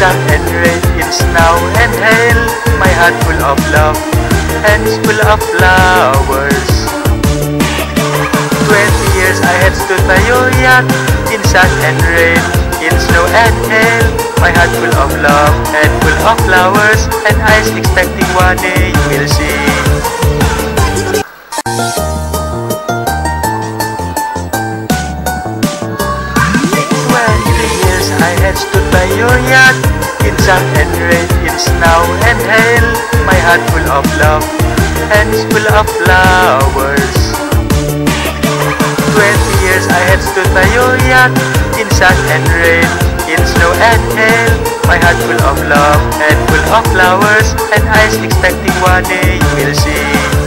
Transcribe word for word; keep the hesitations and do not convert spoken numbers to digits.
sun and rain, in snow and hail, my heart full of love, hands full of flowers. Twenty years I had stood by your yacht, in sun and rain, in snow and hail, my heart full of love and full of flowers, and eyes expecting one day you will see. Twenty years I had stood by your yacht, in sun and rain, in snow and hail, my heart full of love, hands full of flowers. Twenty years I had stood by your yacht, in sun and rain, in snow and hail, my heart full of love and full of flowers, and eyes expecting one day you will see.